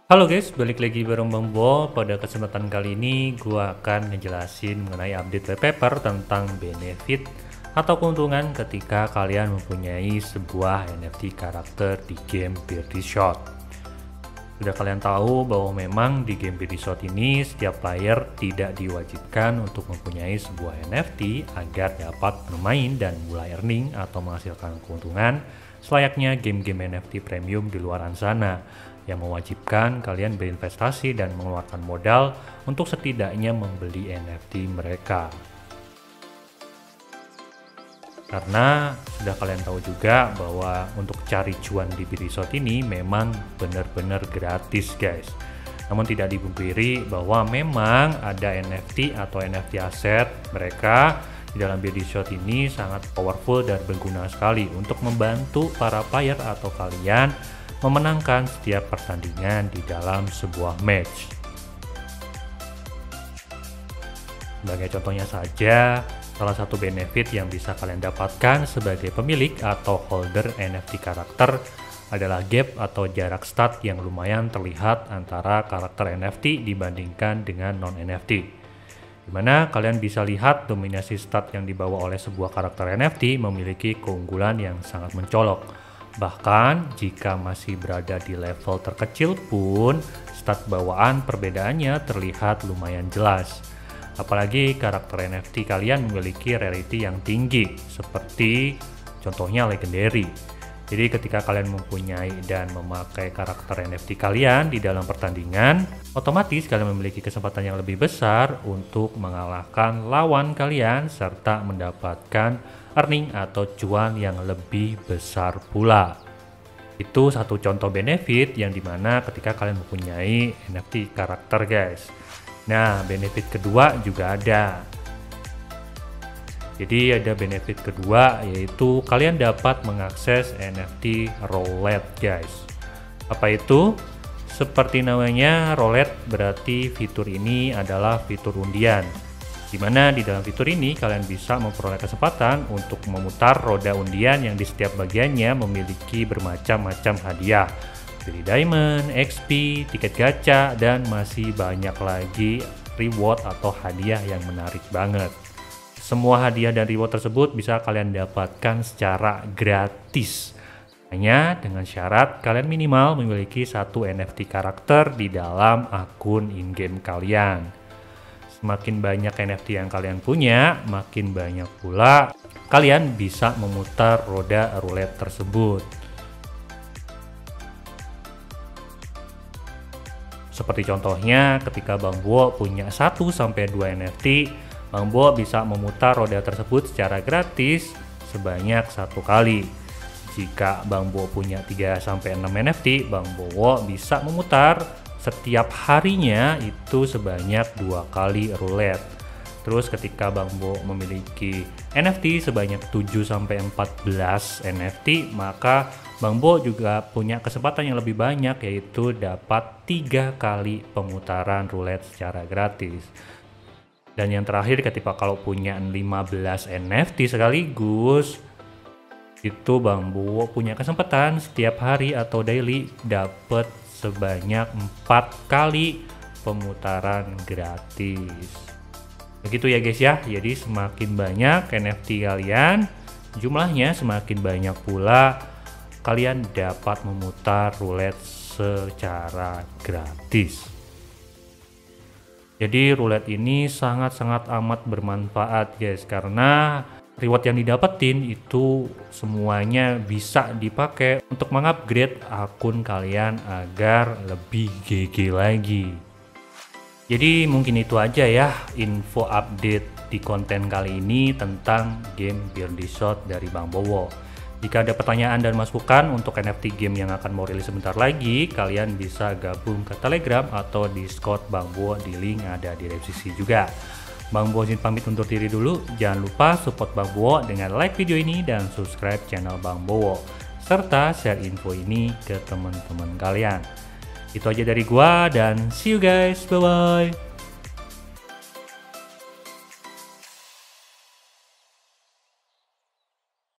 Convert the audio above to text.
Halo guys, balik lagi bareng Bang Bo. Pada kesempatan kali ini gua akan ngejelasin mengenai update white paper tentang benefit atau keuntungan ketika kalian mempunyai sebuah NFT karakter di game Birdshot. Sudah kalian tahu bahwa memang di game Birdshot ini setiap player tidak diwajibkan untuk mempunyai sebuah NFT agar dapat bermain dan mulai earning atau menghasilkan keuntungan selayaknya game-game NFT premium di luaran sana, yang mewajibkan kalian berinvestasi dan mengeluarkan modal untuk setidaknya membeli NFT mereka. Karena sudah kalian tahu juga bahwa untuk cari cuan di Birdshot ini memang benar-benar gratis guys. Namun tidak dipungkiri bahwa memang ada NFT atau NFT aset mereka di dalam Birdshot ini sangat powerful dan berguna sekali untuk membantu para player atau kalian memenangkan setiap pertandingan di dalam sebuah match. Sebagai contohnya saja, salah satu benefit yang bisa kalian dapatkan sebagai pemilik atau holder NFT karakter adalah gap atau jarak stat yang lumayan terlihat antara karakter NFT dibandingkan dengan non-NFT. Dimana kalian bisa lihat dominasi stat yang dibawa oleh sebuah karakter NFT memiliki keunggulan yang sangat mencolok. Bahkan jika masih berada di level terkecil pun, stat bawaan perbedaannya terlihat lumayan jelas. Apalagi karakter NFT kalian memiliki rarity yang tinggi, seperti contohnya legendary. Jadi ketika kalian mempunyai dan memakai karakter NFT kalian di dalam pertandingan, otomatis kalian memiliki kesempatan yang lebih besar untuk mengalahkan lawan kalian serta mendapatkan earning atau cuan yang lebih besar pula. Itu satu contoh benefit yang dimana ketika kalian mempunyai NFT karakter guys. Nah, benefit kedua juga ada. Jadi ada benefit kedua yaitu kalian dapat mengakses NFT roulette guys. Apa itu? Seperti namanya, roulette berarti fitur ini adalah fitur undian. Dimana di dalam fitur ini kalian bisa memperoleh kesempatan untuk memutar roda undian yang di setiap bagiannya memiliki bermacam-macam hadiah. Seperti diamond, XP, tiket gacha, dan masih banyak lagi reward atau hadiah yang menarik banget. Semua hadiah dan reward tersebut bisa kalian dapatkan secara gratis. Hanya dengan syarat kalian minimal memiliki satu NFT karakter di dalam akun in-game kalian. Semakin banyak NFT yang kalian punya, makin banyak pula kalian bisa memutar roda roulette tersebut. Seperti contohnya ketika Bang Bo punya 1-2 NFT, Bang Bo bisa memutar roda tersebut secara gratis sebanyak 1 kali. Jika Bang Bo punya 3-6 NFT, Bang Bo bisa memutar setiap harinya itu sebanyak 2 kali roulette. Terus ketika Bang Bo memiliki NFT sebanyak 7-14 NFT, maka Bang Bo juga punya kesempatan yang lebih banyak yaitu dapat 3 kali pemutaran roulette secara gratis. Dan yang terakhir ketika kalau punya 15 NFT sekaligus, itu Bang Bo punya kesempatan setiap hari atau daily dapat sebanyak 4 kali pemutaran gratis. Begitu ya guys ya, jadi semakin banyak NFT kalian, jumlahnya semakin banyak pula kalian dapat memutar roulette secara gratis. Jadi roulette ini sangat-sangat amat bermanfaat guys, karena reward yang didapetin itu semuanya bisa dipakai untuk mengupgrade akun kalian agar lebih GG lagi. Jadi mungkin itu aja ya info update di konten kali ini tentang game Birdshot dari Bang Bowo. Jika ada pertanyaan dan masukan untuk NFT game yang akan mau rilis sebentar lagi, kalian bisa gabung ke Telegram atau Discord Bang Bowo di link ada di deskripsi juga. Bang Bowo izin pamit undur diri dulu. Jangan lupa support Bang Bowo dengan like video ini dan subscribe channel Bang Bowo, serta share info ini ke teman-teman kalian. Itu aja dari gua dan see you guys, bye bye.